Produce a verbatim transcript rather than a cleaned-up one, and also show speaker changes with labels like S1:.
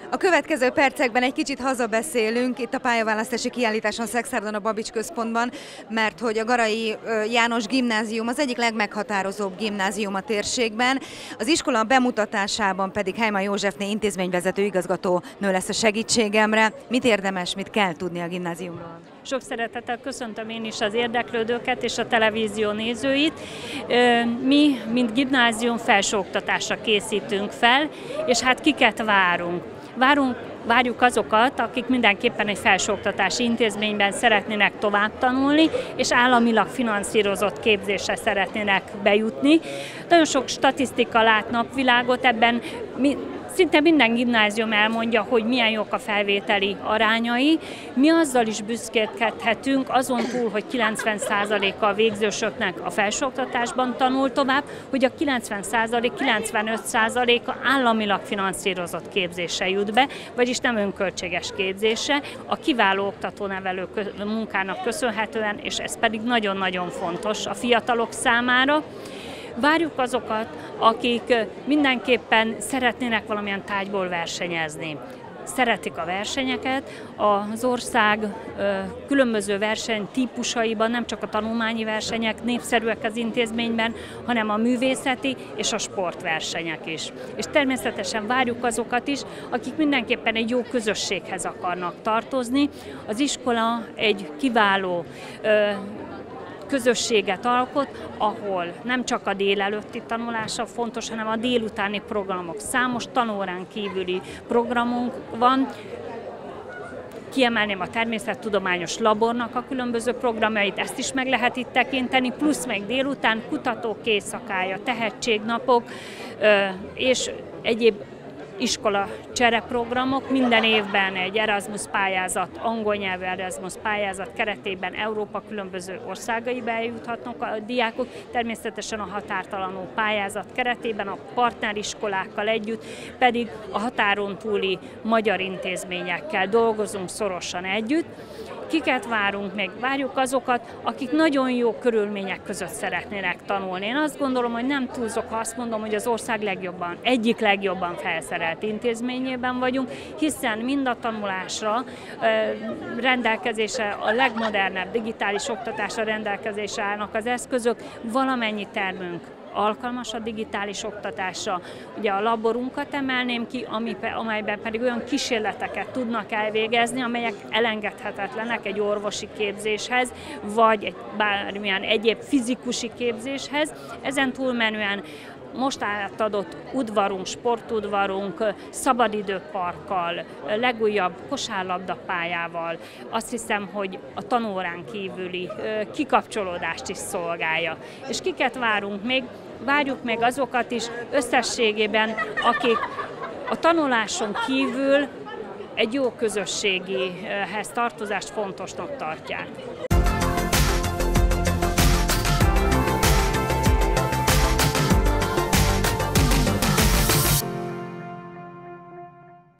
S1: A következő percekben egy kicsit hazabeszélünk itt a pályaválasztási kiállításon Szexárdon a Babits Központban, mert hogy a Garai János Gimnázium az egyik legmeghatározóbb gimnázium a térségben. Az iskola bemutatásában pedig Heimann Józsefné intézményvezető igazgató nő lesz a segítségemre. Mit érdemes, mit kell tudni a gimnáziumról?
S2: Sok szeretettel köszöntöm én is az érdeklődőket és a televízió nézőit. Mi, mint gimnázium, felsőoktatásra készítünk fel, és hát kiket várunk? Várunk, várjuk azokat, akik mindenképpen egy felsőoktatási intézményben szeretnének tovább tanulni, és államilag finanszírozott képzésre szeretnének bejutni. Nagyon sok statisztika lát napvilágot, ebben mi, szinte minden gimnázium elmondja, hogy milyen jók a felvételi arányai. Mi azzal is büszkélkedhetünk, azon túl, hogy kilencven százaléka a végzősöknek a felsőoktatásban tanul tovább, hogy a kilencven százalék, kilencvenöt százaléka államilag finanszírozott képzésre jut be, vagyis nem önköltséges képzésre, a kiváló oktató-nevelő munkának köszönhetően, és ez pedig nagyon-nagyon fontos a fiatalok számára. Várjuk azokat, akik mindenképpen szeretnének valamilyen tárgyból versenyezni. Szeretik a versenyeket, az ország különböző versenytípusaiban, nem csak a tanulmányi versenyek népszerűek az intézményben, hanem a művészeti és a sportversenyek is. És természetesen várjuk azokat is, akik mindenképpen egy jó közösséghez akarnak tartozni. Az iskola egy kiváló közösséget alkot, ahol nem csak a délelőtti tanulása fontos, hanem a délutáni programok. Számos tanórán kívüli programunk van. Kiemelném a természettudományos labornak a különböző programjait, ezt is meg lehet itt tekinteni, plusz meg délután kutatók éjszakája, tehetségnapok és egyéb iskola csereprogramok. Minden évben egy Erasmus pályázat, angol nyelvű Erasmus pályázat keretében Európa különböző országaiba eljuthatnak a diákok, természetesen a határtalanul pályázat keretében a partneriskolákkal együtt, pedig a határon túli magyar intézményekkel dolgozunk szorosan együtt. Kiket várunk még? Várjuk azokat, akik nagyon jó körülmények között szeretnének tanulni. Én azt gondolom, hogy nem túlzok, ha azt mondom, hogy az ország legjobban, egyik legjobban felszerelt intézményében vagyunk, hiszen mind a tanulásra rendelkezésre, a legmodernebb digitális oktatásra rendelkezésre állnak az eszközök, valamennyi termünk alkalmas a digitális oktatásra. Ugye a laborunkat emelném ki, amelyben pedig olyan kísérleteket tudnak elvégezni, amelyek elengedhetetlenek egy orvosi képzéshez, vagy egy bármilyen egyéb fizikusi képzéshez. Ezen túlmenően most átadott udvarunk, sportudvarunk, szabadidőparkkal, legújabb kosárlabdapályával, azt hiszem, hogy a tanórán kívüli kikapcsolódást is szolgálja. És kiket várunk még? Várjuk meg azokat is összességében, akik a tanuláson kívül egy jó közösségihez tartozást fontosnak tartják.